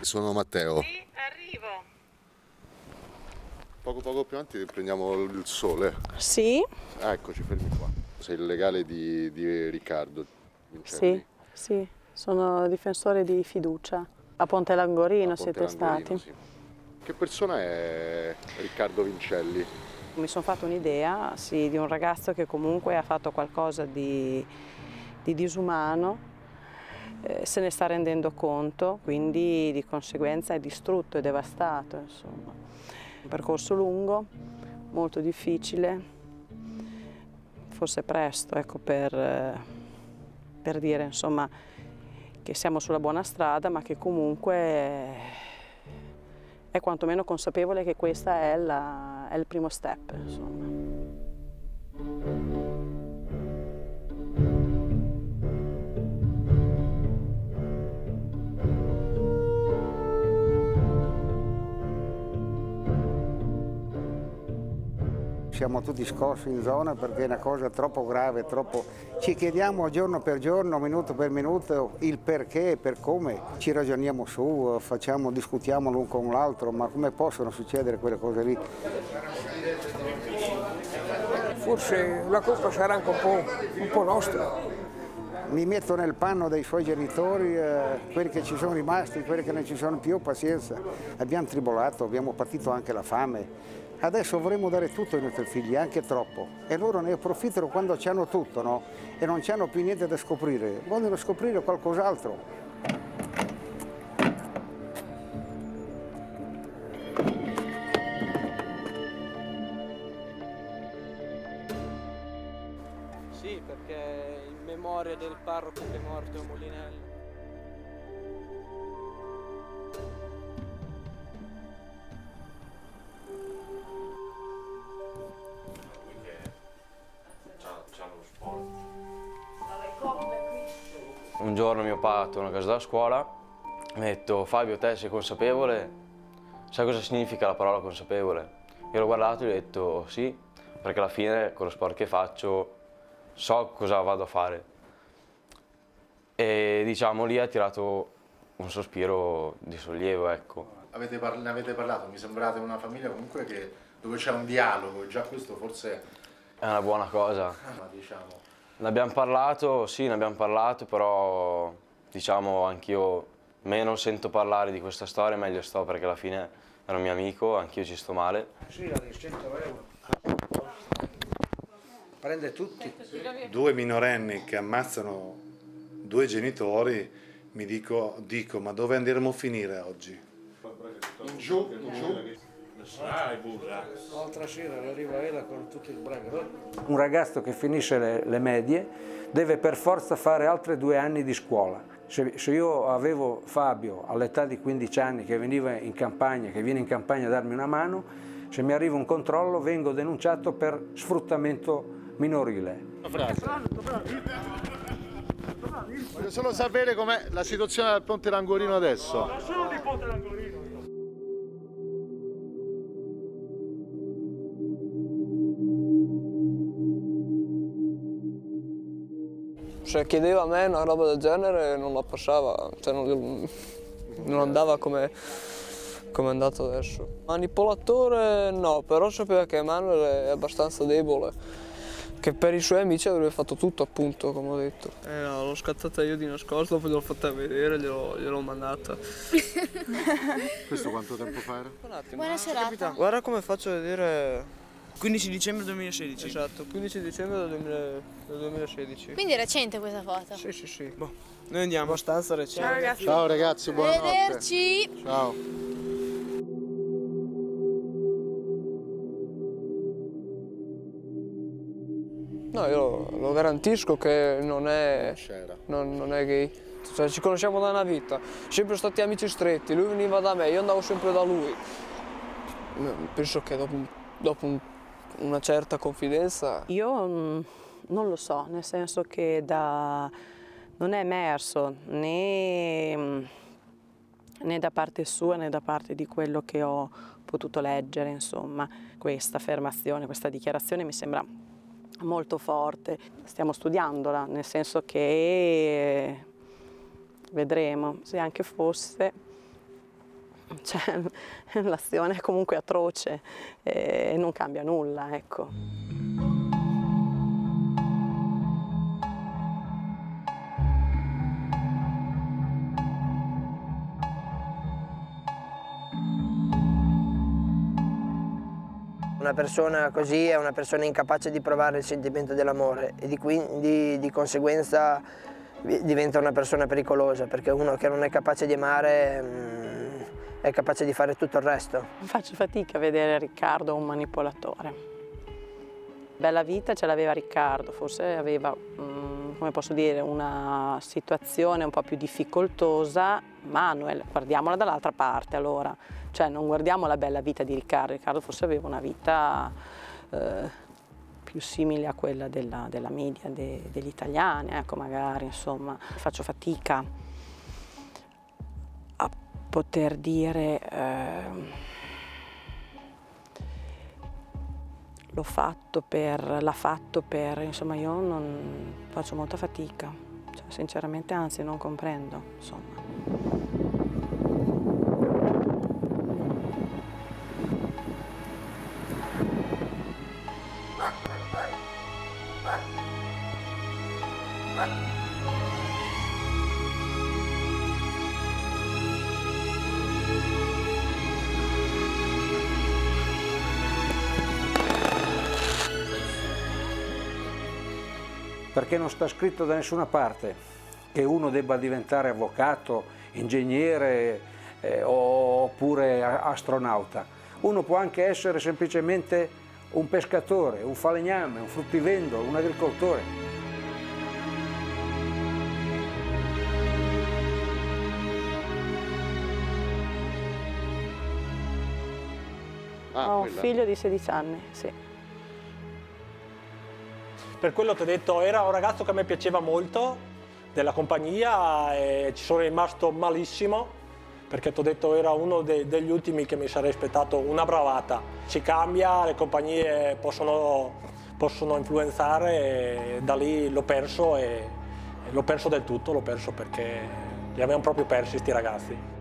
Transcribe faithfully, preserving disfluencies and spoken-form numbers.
Sono Matteo. Sì, arrivo. Poco poco più avanti prendiamo il sole. Sì. Ah, eccoci, fermi qua. Sei il legale di, di Riccardo Sì, Vincelli? sì, sono difensore di fiducia. A Ponte Langorino A Ponte siete Langorino, stati. sì. Che persona è Riccardo Vincelli? Mi sono fatto un'idea, sì, di un ragazzo che comunque ha fatto qualcosa di, di disumano, eh, se ne sta rendendo conto, quindi di conseguenza è distrutto, è devastato, insomma. Un percorso lungo, molto difficile, forse presto, ecco, per, per dire, insomma, che siamo sulla buona strada, ma che comunque è, è quantomeno consapevole che questo è, la, è il primo step, insomma. Siamo tutti scossi in zona perché è una cosa troppo grave, troppo... Ci chiediamo giorno per giorno, minuto per minuto, il perché, per come. Ci ragioniamo su, facciamo, discutiamo l'un con l'altro, ma come possono succedere quelle cose lì? Forse la colpa sarà anche un po', un po' nostra. Mi metto nel panno dei suoi genitori, eh, quelli che ci sono rimasti, quelli che non ci sono più, pazienza. Abbiamo tribolato, abbiamo patito anche la fame. Adesso vorremmo dare tutto ai nostri figli, anche troppo. E loro ne approfittano quando hanno tutto, no? E non hanno più niente da scoprire. Vogliono scoprire qualcos'altro. Sì, perché in memoria del parroco che è morto a Molinello. Un giorno mio padre torna a casa dalla scuola, mi ha detto: Fabio, te sei consapevole? Sai cosa significa la parola consapevole? Io l'ho guardato e gli ho detto sì, perché alla fine con lo sport che faccio so cosa vado a fare. E diciamo lì ha tirato un sospiro di sollievo, ecco. Avete ne avete parlato, mi sembrate una famiglia comunque che, dove c'è un dialogo, già questo forse è una buona cosa. Ma diciamo. Ne abbiamo parlato, sì, ne abbiamo parlato, però diciamo anch'io meno sento parlare di questa storia, meglio sto, perché alla fine era un mio amico, anch'io ci sto male. Sì, la di cento euro. Prende tutti. Due minorenni che ammazzano due genitori, mi dico, dico, ma dove andremo a finire oggi? In giù, in giù. L'altra sera arriva Ela con tutto il braghe. Un ragazzo che finisce le, le medie deve per forza fare altri due anni di scuola. Se, se io avevo Fabio all'età di quindici anni che veniva in campagna, che viene in campagna a darmi una mano, se mi arriva un controllo vengo denunciato per sfruttamento minorile. Voglio solo sapere com'è la situazione del Ponte Langorino adesso. Solo di Ponte Langorino. Se chiedeva a me una roba del genere non la passava, cioè non, non andava come, come è andato adesso. Manipolatore no, però sapeva che Emanuele è abbastanza debole, che per i suoi amici avrebbe fatto tutto, appunto, come ho detto. Eh no, l'ho scattata io di nascosto, poi gliel'ho fatta vedere, gliel'ho mandata. Questo quanto tempo fa era? Un attimo. Buona serata. Guarda come faccio a vedere. quindici dicembre duemilasedici. Esatto, quindici dicembre del, duemila, del duemilasedici. Quindi è recente questa foto? Sì, sì, sì. Boh, noi andiamo. Abbastanza recente. Ciao ragazzi. Ciao ragazzi, buonanotte. Arrivederci. Ciao. No, io lo garantisco che non è, non, non è gay. Cioè, ci conosciamo da una vita, sempre stati amici stretti, lui veniva da me, io andavo sempre da lui. Penso che dopo, dopo un, una certa confidenza... Io mh, non lo so, nel senso che da, non è emerso né, mh, né da parte sua né da parte di quello che ho potuto leggere, insomma. Questa affermazione, questa dichiarazione mi sembra molto forte. Stiamo studiandola, nel senso che vedremo, se anche fosse cioè, l'azione è comunque atroce e non cambia nulla, ecco. Una persona così è una persona incapace di provare il sentimento dell'amore e di, quindi, di conseguenza diventa una persona pericolosa, perché uno che non è capace di amare mh, è capace di fare tutto il resto. Faccio fatica a vedere Riccardo un manipolatore. Bella vita ce l'aveva Riccardo, forse aveva, mh, come posso dire, una situazione un po' più difficoltosa. Manuel, guardiamola dall'altra parte allora. Cioè non guardiamo la bella vita di Riccardo, Riccardo forse aveva una vita eh, più simile a quella della, della media de, degli italiani, ecco magari, insomma. Faccio fatica a poter dire eh, l'ho fatto per, l'ha fatto per, insomma io non faccio molta fatica, cioè, sinceramente anzi non comprendo, insomma. Perché non sta scritto da nessuna parte che uno debba diventare avvocato, ingegnere eh, oppure astronauta. Uno può anche essere semplicemente un pescatore, un falegname, un fruttivendolo, un agricoltore. Ah, Ho un figlio di sedici anni, sì. Per quello ti ho detto, era un ragazzo che a me piaceva molto, della compagnia, e ci sono rimasto malissimo, perché ti ho detto era uno de degli ultimi che mi sarei aspettato una bravata. Si cambia, le compagnie possono, possono influenzare, e da lì l'ho perso, e l'ho perso del tutto, l'ho perso perché li avevamo proprio persi sti ragazzi.